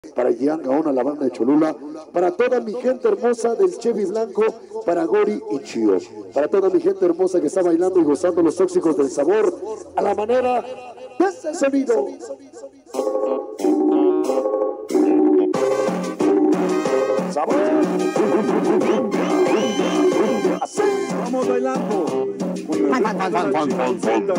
Para Yang, a la banda de Cholula, para toda mi gente hermosa del Chevy Blanco, para Gori y Chio, para toda mi gente hermosa que está bailando y gozando los tóxicos del sabor, a la manera de este sonido. Sabor. Así. Vamos bailando. La chismoncita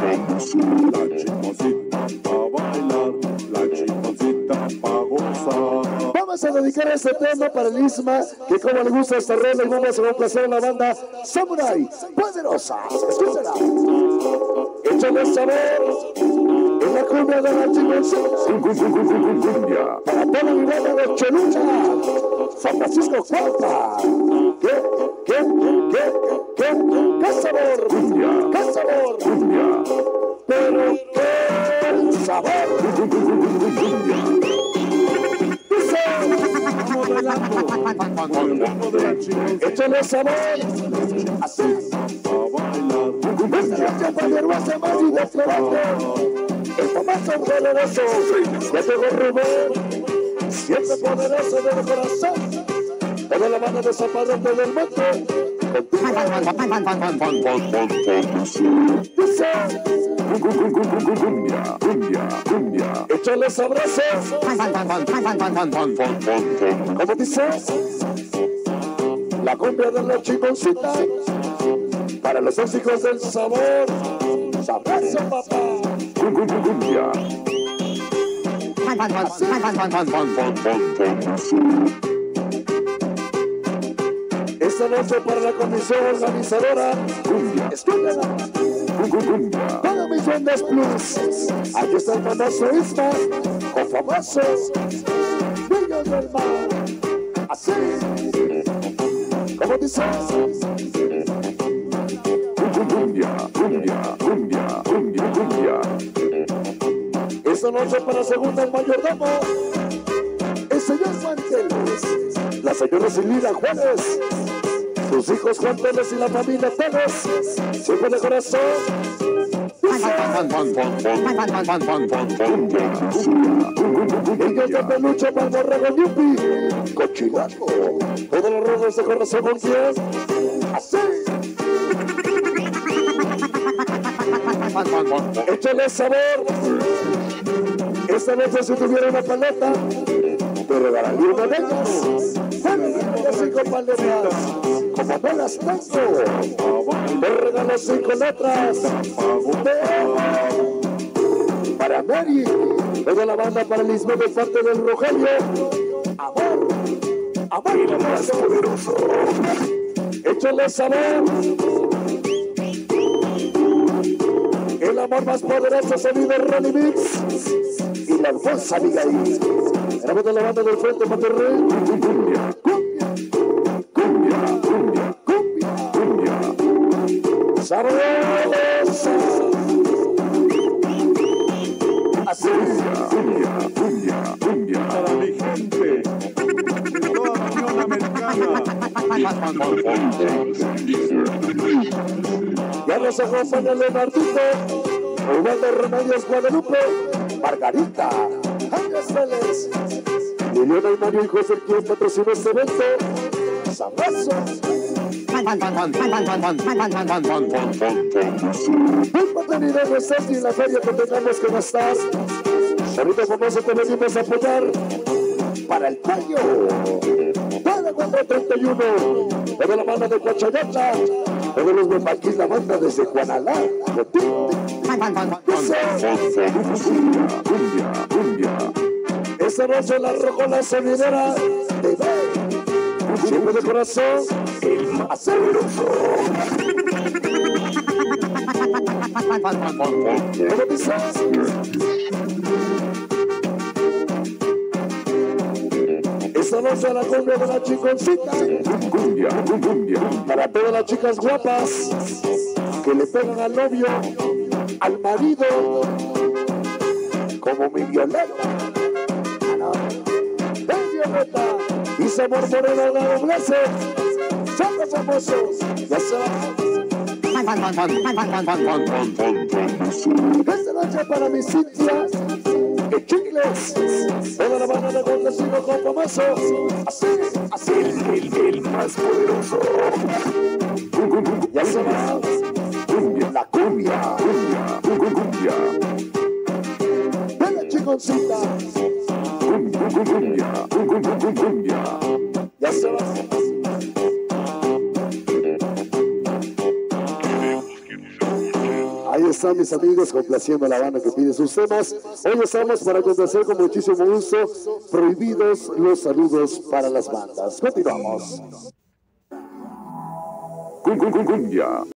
pa' bailar, la chismoncita pa' gozar. Vamos a dedicar este tema para el Isma, que como le gusta esta rola, y vamos a complacer a la banda Samurai Poderosa. Escúchala. Échale sabor en la cumbia de la chismoncita. Para toda mi banda de Cholula, San Francisco Cuarta. ¿Qué sabor? ¿Qué sabor? Pero qué sabor. Vamos bailando. Con el ritmo de la chismoncita Échale sabor. Así. pa' bailar. Esta noche para mi hermosa más y desperante. El famoso poderoso. Ya llegó Rubén. Siempre poderoso del corazón. Toda la banda de Zapadón del monte. Dice. Échale sabroso. ¿Cómo dice? La cumbia de la chingoncita. Para los tóxicos del sabor. Sabroso, papá. Esta noche para la comisión organizadora, escúchala. Para mis bandas plus, aquí está el famoso Isma, con famosos niños del mar. Así, como dice. Esta noche para segunda el mayordomo, el señor Manteles, la señora Silvina Juárez, sus hijos Juan Pérez y la familia Pérez, siempre de corazón. Ellos de peluche para el borrego Yupi, cochilaco, todos los rodos de corazón con quién. Así. Échale sabor. Esta noche si tuviera una paleta, te regalaría una de ellas. Tengo 5 paletas, como no las tengo, te regalo 5 letras. Para Mary, toda la banda para el Isma de parte del Rogelio. Amor, amor más poderoso. Échale sabor. El amor más poderoso sonido Ronnie Mix y la hermosa Abigail. Éramos de la banda del Frente Monterrey. Cumbia, cumbia, cumbia, cumbia, cumbia. Sabrosa. Así. Cumbia, cumbia, cumbia. Para mi gente. Toda la Unión Americana. Ya nos acompaña Leonardito, Osvaldo Remedios Guadalupe, Margarita, Ángeles Vélez, Liliana y Mario y José, quien patrocinó este evento. Sabroso. Bienvenido a estés y la feria que tengamos que gastar. Ahorita famoso te venimos a apoyar para el payo. Para 431, toda la banda de Coachayatla, todos los Mepaquís, la banda desde Juanalá. Esta noche la rojola sonidera de ver, siempre de corazón, el más sabroso. ¿Cómo dices? Esta noche la cumbia de la chingoncita. Para todas las chicas guapas que le pegan al novio, al marido, como mi Violeta. ¡Ven, Violeta! Y Sabor Moreno de la Nobleza. Son los famosos. Ya saben. Esta noche para mi Cintia el Chicles, toda la banda de Montesino con famoso, así, así, El más poderoso. ya se va, La cumbia. Cumbia. de la Chiconcita, Cumbia. ya se va. Ahí están mis amigos complaciendo a la banda que pide sus temas. Hoy estamos para complacer con muchísimo gusto. Prohibidos los saludos para las bandas. Continuamos. Cumbia.